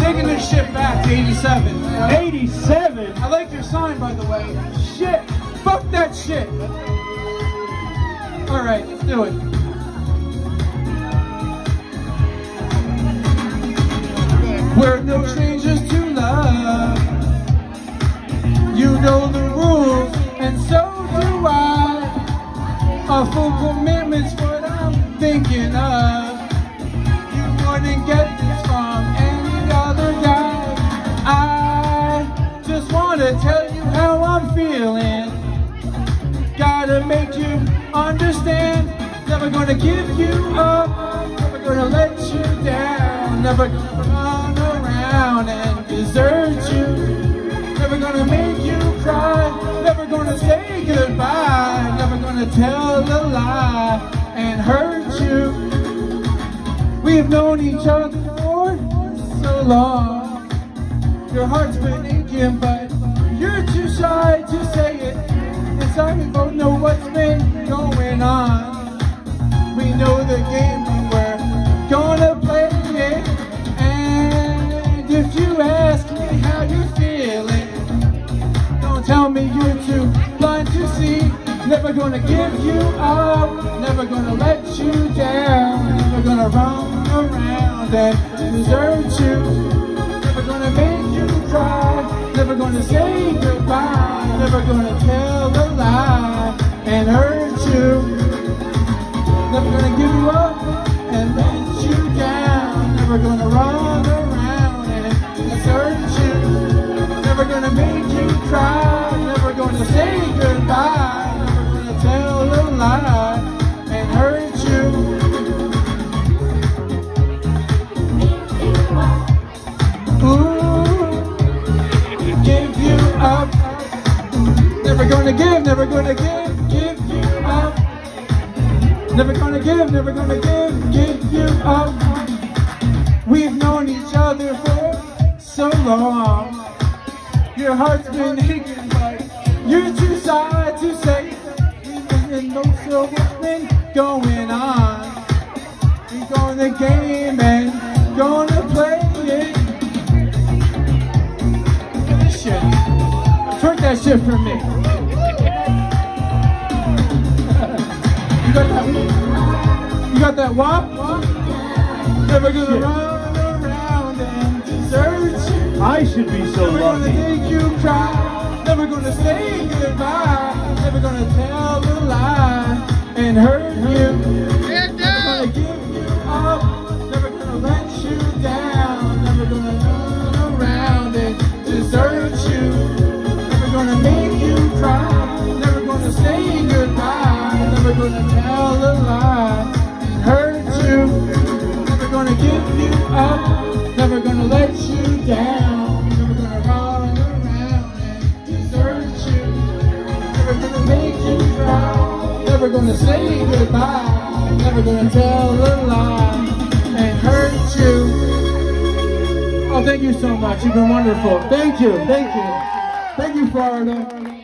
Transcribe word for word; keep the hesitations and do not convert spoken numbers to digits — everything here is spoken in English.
taking this shit back to eighty-seven. eighty-seven? I like your sign, by the way. Shit. Fuck that shit. All right, let's do it. We're no strangers to love. You know the rules, and so do I. A full commitment's what I'm thinking of. You wouldn't get this from any other guy. I just want to tell you how I'm feeling. Gotta make you understand. Never gonna give you up. Never gonna let you down. Never gonna run around and desert you. Never gonna make you cry. Never gonna say goodbye. Never gonna tell a lie and hurt you. We've known each other for so long. Your heart's been aching, but you're too shy to say it. Inside we both know what's been going on. We know the game and we're gonna play it. And if you ask me how you're feeling, don't tell me you're too blind to see. Never gonna give you up, never gonna let you down. Never gonna run around and desert you. Never gonna make you cry, never gonna say goodbye. Never gonna tell a lie and hurt you. Never gonna give you up and let you down. Never gonna run around and desert you. Never gonna make you cry. Never gonna say goodbye. Never gonna tell a lie and hurt you. Ooh, give you up. Never gonna give, never gonna give, give you up. Never gonna give, never gonna give, give you up. We've known each other for so long. Your heart's been aching, but you're too shy to say it. Even though so what's been going on. We're going the game and gonna play it. Look at this shit. Twerk that shit for me. You got that? You got that wop? Never gonna shit. Run around and desert you. I should be so never lucky. Never gonna make you cry. Never gonna say goodbye. Never gonna tell a lie and hurt you. Never gonna give you up. Never gonna let you down. Never gonna run around and desert you. Never gonna make you cry. Never gonna say goodbye. Never gonna tell a lie and hurt you. Never gonna give you up. Never gonna let you down. Never gonna run around and desert you. Never gonna make you cry. Never gonna say goodbye. Never gonna tell a lie and hurt you. Oh, thank you so much. You've been wonderful. Thank you. Thank you. Thank you, Florida.